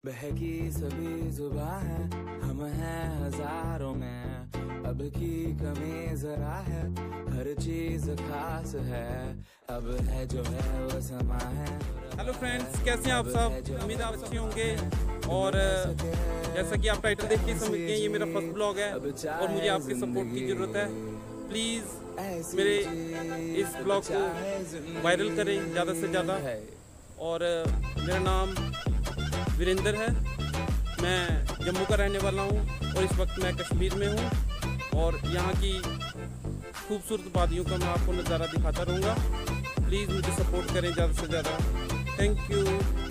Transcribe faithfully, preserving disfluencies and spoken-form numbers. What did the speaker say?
बहकी सभी जुबां है, हम हैं हजारों में, अब की कमी जरा है, हर चीज खास है, अब है जो है वो समा है। हेलो फ्रेंड्स, कैसे हैं आप सब? उम्मीद आप अच्छे होंगे। और जैसा कि आप टाइटल देख के समझ गए, ये मेरा फर्स्ट ब्लॉग है और मुझे आपके सपोर्ट की ज़रूरत है। प्लीज़ मेरे इस ब्लॉग को वायरल करें ज़्यादा से ज़्यादा। और मेरा नाम वीरेंद्र है, मैं जम्मू का रहने वाला हूँ और इस वक्त मैं कश्मीर में हूँ और यहाँ की खूबसूरत वादियों का मैं आपको नज़ारा दिखाता रहूँगा। प्लीज़ मुझे सपोर्ट करें ज़्यादा से ज़्यादा। Thank you.